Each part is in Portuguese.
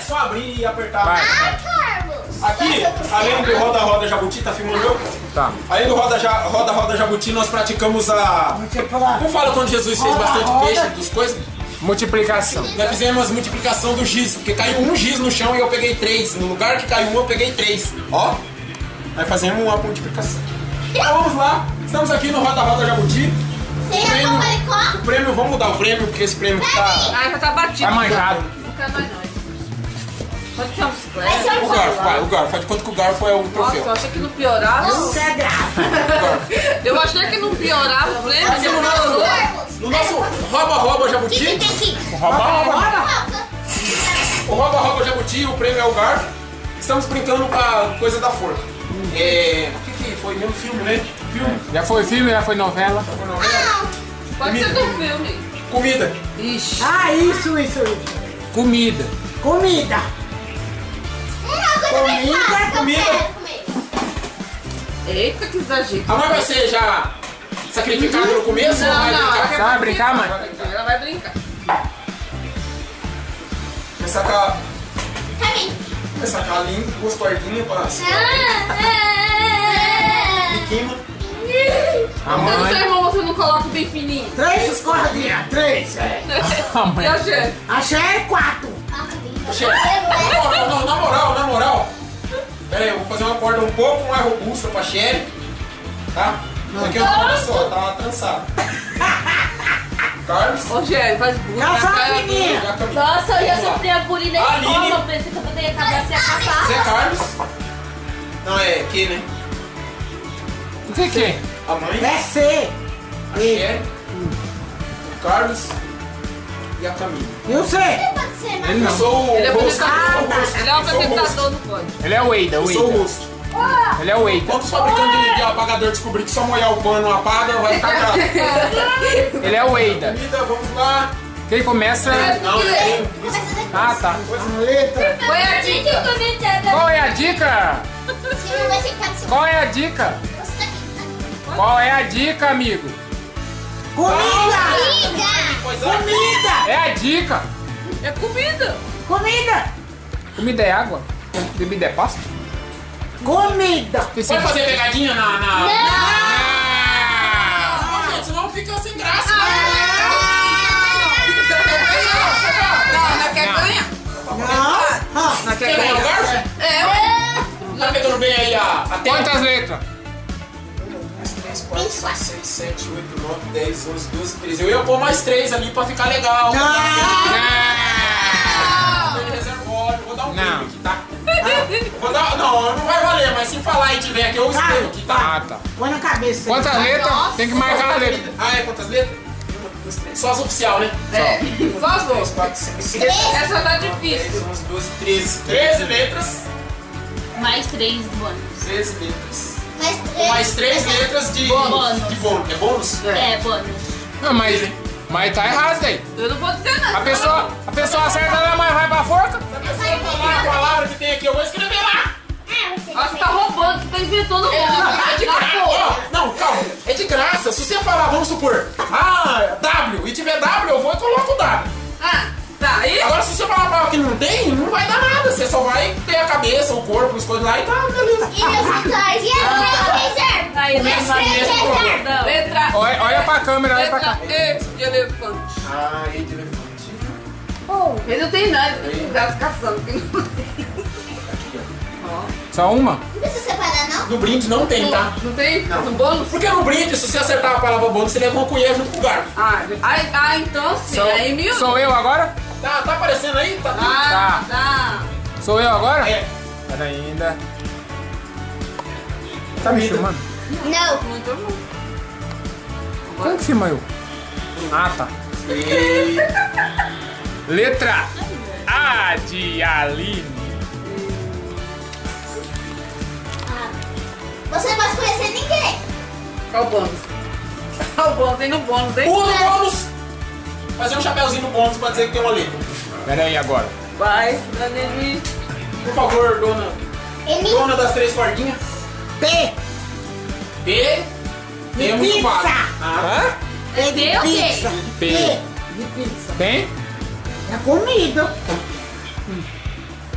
só abrir e apertar. Vai. Ai, Carlos. Aqui, além do roda-roda jabuti, tá filmando eu? Tá. Além do roda-roda jabuti, nós praticamos a... Como fala quando Jesus fez bastante peixe dos coisas? Multiplicação. Nós fizemos multiplicação do giz, porque caiu um giz no chão e eu peguei 3. No lugar que caiu um, eu peguei 3. Ó, nós fazemos uma multiplicação. Então vamos lá, estamos aqui no roda-roda jabuti. Você já não O prêmio, vamos mudar o prêmio, porque esse prêmio tá... Ah, já tá batido. Tá manjado. Não quero mais não. Pode ser uma bicicleta. O garfo, vai, o garfo. Faz de conta que o garfo é o troféu. Nossa, eu achei que não piorava. Não, você é grave. O garfo. Eu achei que não piorava o prêmio. Aqui no Não nosso rouba-rouba jabuti, Tem aqui. o rouba-rouba jabuti, o prêmio é o garfo. Estamos brincando com a coisa da forca. O que foi mesmo? Filme, né? Filme. Já foi filme, já foi novela. Foi novela. Pode ser do filme. Comida. Ixi. Ah, isso. Comida. Comida. Comida. Eita, que exagero. A mãe vai ser já sacrificada no começo? ou vai brincar? Você vai brincar, mãe? Ela vai brincar. Vai sacar Caminho. ali, 2 cordinhas pra biquinho. A Mas no mãe. seu irmão você não coloca bem fininho. 3 cordinhas, 3. A mãe. E a gente? Achei 4. Na moral. Pera aí, eu vou fazer uma corda um pouco mais robusta pra Sherry. Tá? Aqui é uma corda só, tá uma trançada. Carlos. Ô, Gério, faz bullying na Calça cara fininha. Já caminhou. Nossa, eu já sofri a bullying na Aline. escola, eu pensei que eu poderia acabar sem acabar. Zé Carlos. Não, é que, né? O que é? A mãe, É C. a Sherry, o Carlos e a Camila. E o C? Pode ser, mas... Ele Eu não. sou o Ele é host. apresentador. Ele é o apresentador, não pode. Ele é o Eida, Eu sou o host. Ele é o Eida. Quando os fabricantes de apagador descobrir que só molhar o pano apaga, vai ficar bravo. Ele é o Eida. Comida, vamos lá. Quem começa... Não, é Ah, tá. A letra. Foi a dica. Qual é a dica? vai ficar no seu... Qual é a dica? Você tá aqui. Qual é a dica, amigo? Comida. Comida. É a dica. É comida. Comida. Comida é água? Bebida é pasta? Comida. Pode fazer pegadinha na... Não. Não, gente, senão fica sem graça. Não, não quer ganhar. Não. Não quer Quer ganhar o ganhar. garfo? É, ué. Tá pegando bem aí a tela? Quantas letras? 3, 4, 5, 6, 7, 8, 9, 10, 11, 12, 13. Eu ia pôr mais 3 ali pra ficar legal. Ele reservório. Vou dar um Não. prêmio aqui, tá? Vou dar... Não, não vai valer, mas se falar e tiver aqui, eu escrevo aqui, tá? Ah, tá. Põe na cabeça. Quantas letras? Tem que marcar a letra. Ah, é? Quantas letras? 1, 2, 3. Só as oficial, né? É. Só as 3, duas. 4, 5, 6, Essa tá 10, difícil. 11, 12, 13. 13 letras. Mais 3 bônus. 13 letras. Mais Com 3. mais 3 letras de Bônus. de bônus. É bônus? É, bônus. Não, mas tá errado daí. Eu não vou dizer nada. A pessoa acerta lá, mas vai pra forca. Se a pessoa falar a palavra que tem aqui, eu vou escrever lá. Você tá roubando, você tá inventando É de na graça. porra. Ó, não, calma. É de graça. Se você falar, vamos supor, W, e tiver W, eu vou e coloco o W. Ah, tá. E Agora, se você falar a palavra que não tem, não vai dar nada. Você só vai ter a cabeça, o corpo, as coisas lá e tá, beleza. E meus vitrais? E a minha reserva? Aí, Começa vai mesmo, por favor. Não. letra Olha pra câmera, olha pra cá. letra E de elefante. Ah, E de elefante. Ele não tem nada, ele tem classificação. Só uma? Não precisa separar, não? No brinde não tem, tá? Não tem? Não. No bônus? Porque no brinde, se você acertar a palavra bônus, você leva uma colher junto com o garfo. Então sim, aí mil. Sou eu agora? Tá aparecendo aí? Tá tudo? Ah, tá. Sou eu agora? É. Pera ainda. Tá me filmando? Não. Muito bom. Como que filma eu? Ah, tá. E... Letra A de Aline. Você não pode conhecer ninguém. Qual o bônus? Qual o bônus? Tem no bônus, hein? Pula o bônus! Fazer um chapéuzinho no bônus pra dizer que tem uma letra. Pera aí agora. Vai, Danili. Por favor, dona. M. Dona das 3 cordinhas. P. P. P é muito Pizza. fácil. Ah, P de P o quê? pizza. P. De pizza. Tem? É comida.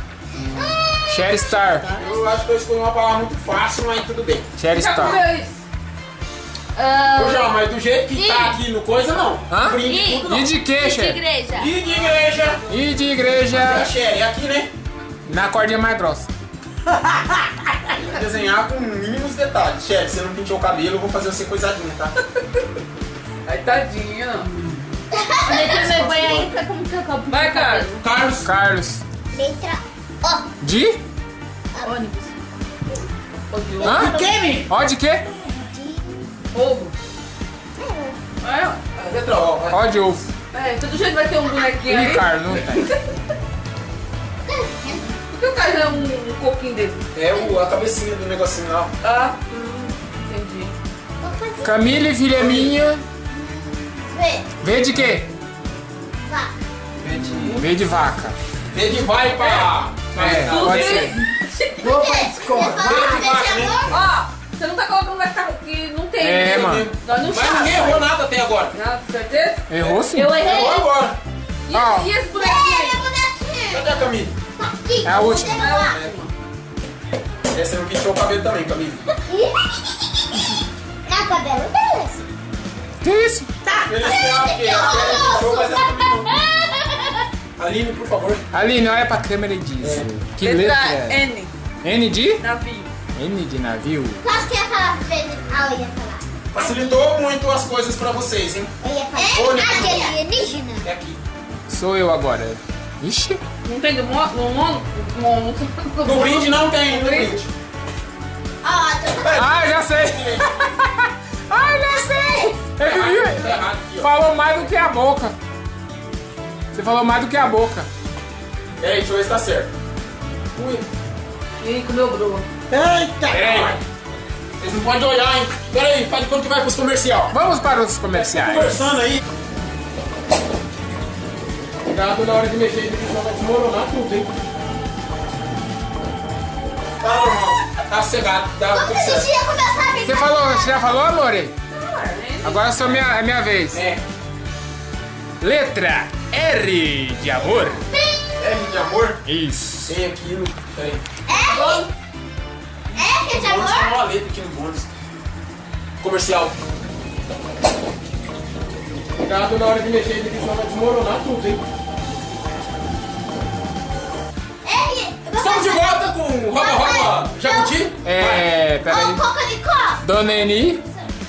Sherry Star. Eu acho que eu escolhi uma palavra muito fácil, mas tudo bem. Sherry Já Star. comeu isso? Ô, João, mas do jeito que tá aqui no coisa, não. Hã? Brinde tudo, não. E de que, De Sherry? igreja. E de igreja. E de É a igreja. Sherry, é aqui, né? Na cordinha mais grossa. Vou desenhar com mínimos detalhes. Sherry, você não pintou o cabelo, eu vou fazer você coisadinha, tá? Ai, tadinho. Deixa eu ver, põe aí pra como que eu cobro. Vai, Carlos. Carlos. Carlos. Letra O. De? Ônibus. Hã? O que, menino? Ó de quê? Ovo. Letra O, vai. Ó de ovo. Todo jeito vai ter um bonequinho Ih, aí. Carlos, não tem. Por que o Carlos é um coquinho desse? É a cabecinha do negocinho lá. Ah, entendi. Vou fazer. Camille, filha minha. V. V de quê? Vá. V de vaca. V de vai pra... É, pode ser. Vou pra escola. Ó, você não tá colocando que não tem. É, né? mano. Nós não Mas chamamos. ninguém errou nada até agora. Ah, certeza? Errou sim. Eu errei. Errou agora. Ó. E esse bonequinho aí? Cadê a Camille? É a última. Essa não pintou o cabelo também, Camille. Na cabelo deles. Que isso? Felicidade, porque ela pintou, mas ela também não. Aline, por favor. Aline, olha pra câmera e diz. Que Letra letra é? N. N de? Navio. N de navio. Quase que ia falar V. Ah, eu ia falar. Facilitou muito as coisas pra vocês, hein? Eu ia falar. Alienígena. É aqui. Sou eu agora. Ixi. Não tem do mono? No brinde não tem, no brinde. Ó, tô Ah, já sei. Ah, já sei. Ele viu? Tá errado aqui, ó. Falou mais do que a boca. Você falou mais do que a boca. Peraí, deixa eu ver se tá certo. Ui. Ih, comeu brua. Eita! Peraí. Vocês não podem olhar, hein? Peraí, faz de conta que vai pros comercial. Vamos para os comerciais. Conversando aí. Cuidado na hora de mexer, porque senão vai desmoronar tudo, hein? Tá normal, tá cegado, tá Como tudo que a gente certo. ia começar a Você falou, você já falou, amore? Agora é minha vez. É, Letra R de amor. R de amor. Isso. Tem aqui no... Peraí. R? R de Bônus, tem amor? uma letra aqui no bônus. Comercial. Cuidado na hora de mexer, porque senão vai desmoronar tudo, hein? R. Estamos de volta com o Roba Roba Jabuti. É, peraí. Coca-Cola. Dona Eni.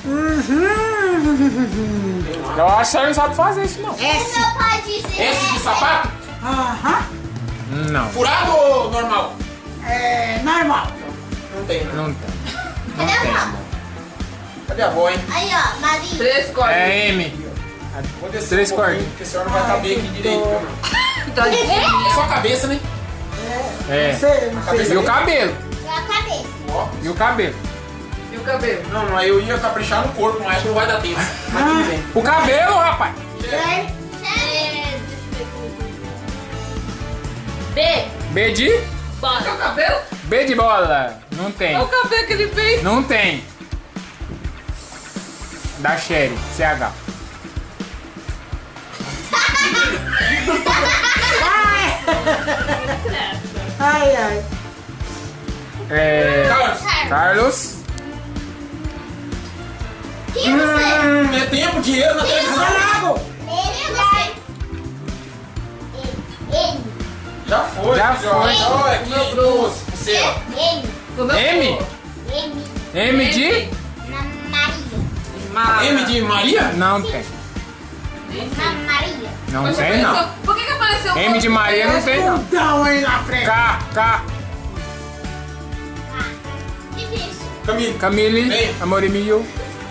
Eu acho que ela não sabe fazer isso, não. O meu pai disse. S de sapato? Aham. Não, Furado ou normal? É normal. Não tem, né? não tem. Cadê a avó? Cadê a avó, hein? Aí, ó, Maria. 3 cortes. É M. Vou descer Três um pouquinho, cortes. porque a senhora não vai caber aqui direito, viu, não? É só a cabeça, né? É. Não sei. E o cabelo. Na cabeça. Ó. E o cabelo. E o cabelo? Não, aí eu ia caprichar no corpo, mas acho que não vai dar tempo. Mas tudo bem. O cabelo, rapaz. B. B de? É o Bola. cabelo? B de bola. Não tem. É o cabelo que ele fez. Não tem. Da Sherry. CH. Ai, ai. É. Carlos. Carlos. Quem é você? É tempo, dinheiro na televisão. Lago. Quem é você? N. Já foi. Já filhote. foi. Olha aqui, duas. Você, ó. N. Comeu M? brua. M. M de? Na Maria. Mara. M de Maria? Não tem. Na Maria. Não Poxa, tem, não. apareceu- Por que apareceu um M de Maria não tem, não. Escudão aí na frente. K. Difícil. Camille. Camille. Vem. Amor mio.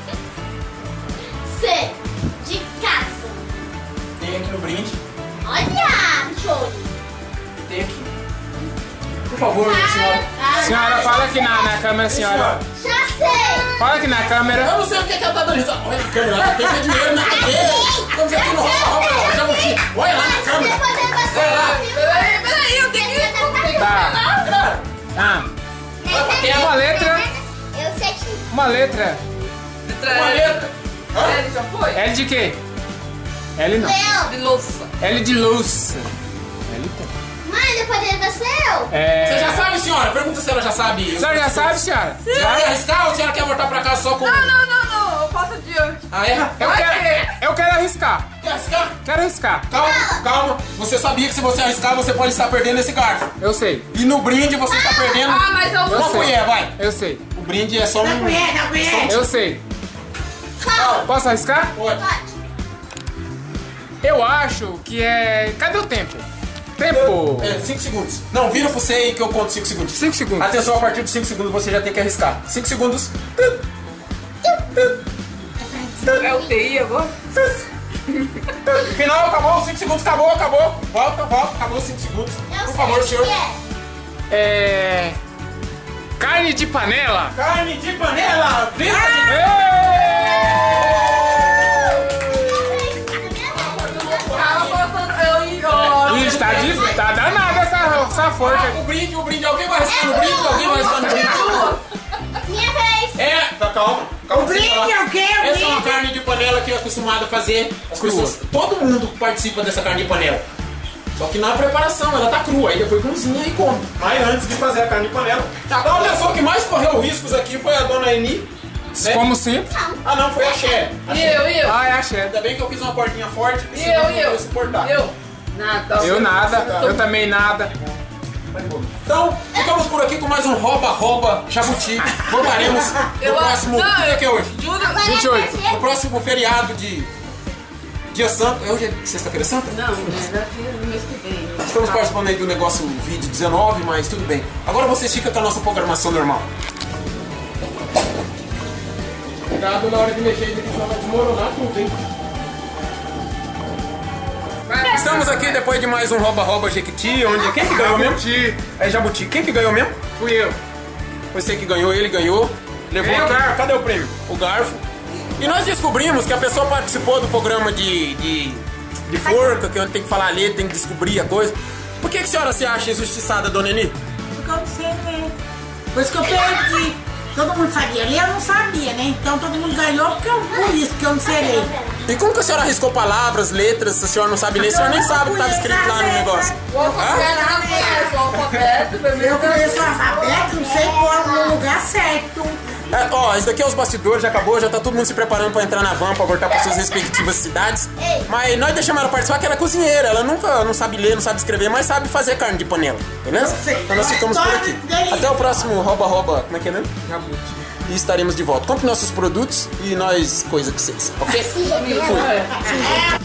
C. De casa. Tem aqui no brinde. Olha, show. Tem aqui. Por favor, senhora. Senhora, fala aqui na câmera, senhora. Já sei. Fala aqui na câmera. Eu não sei o que ela tá dando risada. Olha a câmera lá, tem que ter dinheiro na cadeira. Estamos aqui no Roba Jabuti. Olha lá na câmera. Olha lá. Peraí, eu tenho que... Tá. Cara, Ah, vai pra tela. uma letra. Eu sei que. Uma letra. Uma letra. Hã? Ele já foi? L de quê? L não. Leão. De louça. L de luz. L tem. Mãe, depois dele vai ser eu. Você já sabe, senhora? Pergunta se ela já sabe. A senhora já sabe, senhora? Você vai arriscar ou a senhora quer voltar pra casa só com... Não, eu passo adiante. Ah, é? Eu quero arriscar. Quer arriscar? Quero arriscar. Calma. Você sabia que se você arriscar, você pode estar perdendo esse garfo. Eu sei. E no brinde você está perdendo Mas eu uma sei. colher, vai. Eu sei. O brinde é só Da um... colher, da colher. Eu sei. Calma. Posso arriscar? Pode. Pode. Eu acho que é... Cadê o tempo? Tempo. 5 segundos. Não, vira pro você aí que eu conto 5 segundos. 5 segundos. Atenção, a partir de 5 segundos você já tem que arriscar. 5 segundos. É o TI agora? Final, acabou, 5 segundos, acabou. Volta, acabou 5 segundos. Eu Por favor, sei senhor. o que é. É... Carne de panela. Carne de panela! Viva! Tá danada essa forca. O brinde, alguém vai arriscar no brinde? Alguém vai arriscar no brinde? Minha vez. Calma. O brinde é o quê? O Essa é uma brinde? carne de panela que é acostumado a fazer. As pessoas, todo mundo participa dessa carne de panela. Só que na preparação, ela tá crua, aí depois cozinha e come. Mas antes de fazer a carne de panela. Então, a pessoa que mais correu riscos aqui foi a dona Eni. Né? Como sempre. Ah, não, foi a Ché. E eu? Ah, é a chefe. Ainda bem que eu fiz uma portinha forte. E eu? Suportar. Nada. Eu nada. Eu também nada. Então, ficamos por aqui com mais um Rouba Jabuti. Voltaremos no próximo. O que é que é hoje? Juro. Agora 28. vai ser- No próximo feriado de Dia Santo. Hoje é sexta-feira santa? Não, daqui no mês que vem. Estamos participando aí do negócio vídeo 19, mas tudo bem. Agora vocês ficam com a nossa programação normal. Cuidado na hora de mexer, que senão vai desmoronar tudo, hein? Estamos aqui depois de mais um Rouba Jequiti, onde... Quem que ganhou mesmo? É Jabuti. Quem que ganhou mesmo? Fui eu. Você que ganhou, ele ganhou. Levou Eu. o garfo. Cadê o prêmio? O garfo. E nós descobrimos que a pessoa participou do programa de forca, que é onde tem que falar a letra, tem que descobrir a coisa. Por que a senhora se acha injustiçada, dona Eni? Porque eu não sei ler. Por isso que eu perdi. Todo mundo sabia ler, eu não sabia, né? Então todo mundo ganhou por isso que eu não sei ler. E como que a senhora arriscou palavras, letras, se a senhora não sabe ler? A senhora nem sabe o que estava escrito lá no negócio. O alfabeto, não conheço o alfabeto, Eu conheço o alfabeto, não sei pôr no lugar certo. Ó, isso daqui é os bastidores, já acabou, já tá todo mundo se preparando pra entrar na van, pra voltar para suas respectivas cidades. Mas nós deixamos ela participar, que ela é cozinheira, ela nunca não sabe ler, não sabe escrever, mas sabe fazer carne de panela, beleza? Eu sei. Então nós ficamos por aqui. Até o próximo Rouba, como é que é mesmo? Jabuti. E estaremos de volta. Compre nossos produtos e nós coisa que vocês, ok? Fui.